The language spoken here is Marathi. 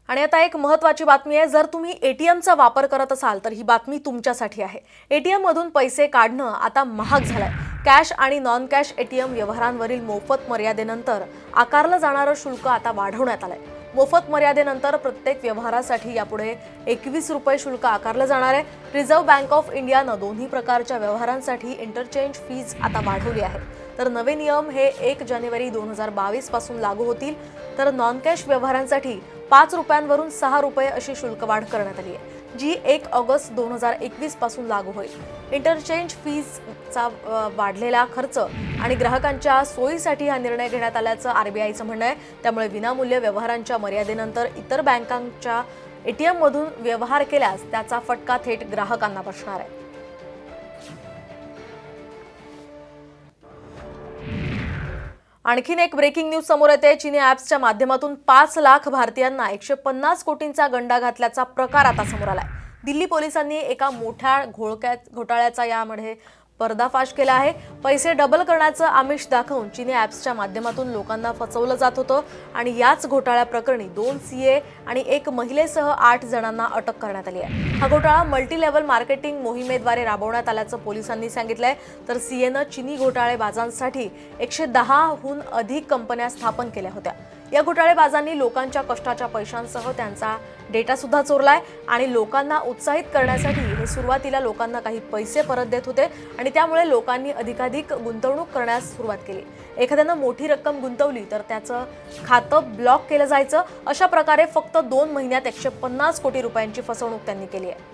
आणि आता एक महत्त्वाची बातमी आहे, जर तुम्ही एटीएमचा वापर करत असाल तर ही बातमी तुमच्यासाठी आहे। एटीएम मधून पैसे काढणं आता महाग झालंय। कॅश आणि नॉन कॅश एटीएम व्यवहारांवरील मोफत मर्यादेनंतर आकारलं जाणारं शुल्क आता वाढवण्यात आलंय। मोफत मर्यादेनंतर प्रत्येक व्यवहारासाठी यापुढे 21 रुपये शुल्क आकारलं जाणार आहे। रिझर्व्ह बँक ऑफ इंडियानं दोन्ही प्रकारच्या व्यवहारांसाठी इंटरचेंज फीज आता वाढवली आहे। तर नवे नियम हे 1 जानेवारी 2022 पासून लागू होतील। तर नॉन कॅश व्यवहारांसाठी 5 रुपयांवरून 6 रुपये अशी शुल्क वाढ करण्यात आली आहे, जी 1 ऑगस्ट 2021 पासून लागू होईल। इंटरचेंज फीजचा वाढलेला खर्च आणि ग्राहकांच्या सोयीसाठी हा निर्णय घेण्यात आल्याचं आरबीआयचं म्हणणं आहे। त्यामुळे विनामूल्य व्यवहारांच्या मर्यादेनंतर इतर बँकांच्या एटीएम मधून व्यवहार केल्यास त्याचा फटका थेट ग्राहकांना बसणार आहे। आणखीन एक ब्रेकिंग न्यूज समोर येते। चीनी ॲप्सच्या माध्यमातून 5 लाख भारतीयांना 150 कोटींचा गंडा घातल्याचा प्रकार आता समोर आलाय। दिल्ली पोलिसांनी एका मोठ्या घोटाळ्याचा यामध्ये पर्दाफाश केला आहे। पैसे डबल करण्याचं आमिष दाखवून चीनी ॲप्सच्या माध्यमातून लोकांना फसवलं जात होतं आणि याच घोटाळ्याप्रकरणी 2 सीए आणि 1 महिलेसह 8 जणांना अटक करण्यात आली आहे। हा घोटाळा मल्टी लेव्हल मार्केटिंग मोहिमेद्वारे राबवण्यात आल्याचं पोलिसांनी सांगितलंय। तर सीएनं चीनी घोटाळेबाजांसाठी 110हून अधिक कंपन्या स्थापन केल्या होत्या। या घोटाळेबाजांनी लोकांच्या कष्टाच्या पैशांसह त्यांचा डेटा सुद्धा चोरलाय आणि लोकांना उत्साहित करण्यासाठी हे सुरुवातीला लोकांना काही पैसे परत देत होते आणि त्यामुळे लोकांनी अधिकाधिक गुंतवणूक करण्यास सुरुवात केली। एखाद्यानं मोठी रक्कम गुंतवली तर त्याचं खातं ब्लॉक केलं जायचं। अशा प्रकारे फक्त 2 महिन्यात 150 कोटी रुपयांची फसवणूक त्यांनी केली आहे।